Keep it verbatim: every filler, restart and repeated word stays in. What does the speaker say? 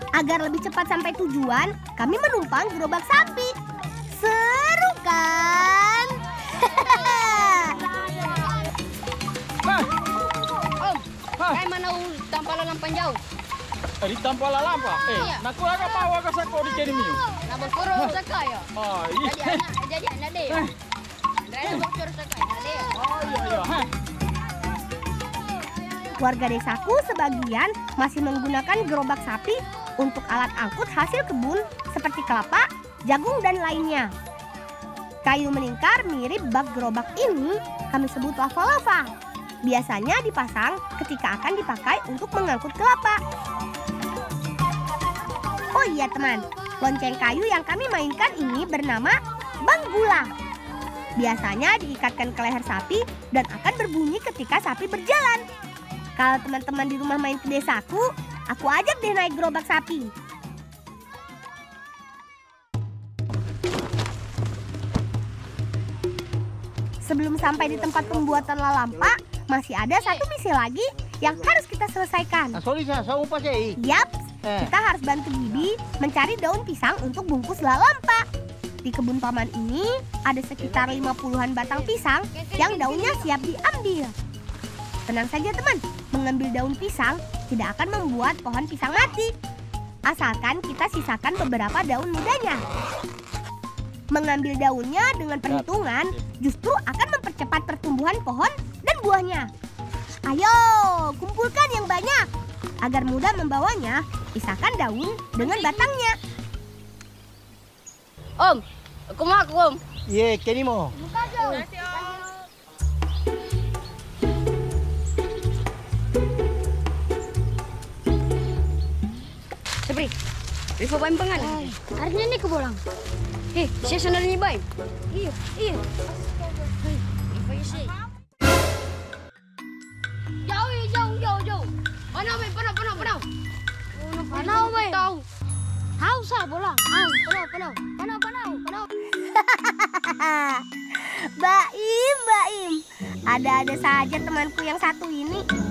Agar lebih cepat sampai tujuan, kami menumpang gerobak sapi. Seru kan? Kay mana tampala lampan jauh? Di tampala lampa? Eh, iya. Naku agak bawa ke sako di kini miu. Nabok puro sa kayo. Oh, iya. Jadi anak, jadi anak deh. Dari bocor sa kayo, deh. Oh, iya, iya. Heh. Warga desaku sebagian masih menggunakan gerobak sapi untuk alat angkut hasil kebun seperti kelapa, jagung, dan lainnya. Kayu melingkar mirip bak gerobak ini kami sebut lava-lava. Biasanya dipasang ketika akan dipakai untuk mengangkut kelapa. Oh iya teman, lonceng kayu yang kami mainkan ini bernama banggula. Biasanya diikatkan ke leher sapi dan akan berbunyi ketika sapi berjalan. Kalau teman-teman di rumah main ke desaku, aku ajak deh naik gerobak sapi. Sebelum sampai di tempat pembuatan lalampa, masih ada satu misi lagi yang harus kita selesaikan. Sorry, saya umpas ya. Yap, kita harus bantu Bibi mencari daun pisang untuk bungkus lalampa. Di kebun paman ini ada sekitar lima puluhan batang pisang yang daunnya siap diambil. Tenang saja teman, mengambil daun pisang tidak akan membuat pohon pisang mati. Asalkan kita sisakan beberapa daun mudanya. Mengambil daunnya dengan perhitungan justru akan mempercepat pertumbuhan pohon dan buahnya. Ayo, kumpulkan yang banyak. Agar mudah membawanya, pisahkan daun dengan batangnya. Om, aku mau aku, Om. Iya, kini mo. Buka dong. Sabri, Rifa baim pangan. Harusnya ini kebolang. Eh, saya sandarnya baim. Iya, iya. Rifa isi. Jauh, jauh, jauh, jauh. Panau, baim, panau, panau, panau. Panau, baim. Tahu. Tahu sah bolang. Panau, panau, panau, panau, panau, panau. Baim, Baim. Ada-ada saja temanku yang satu ini.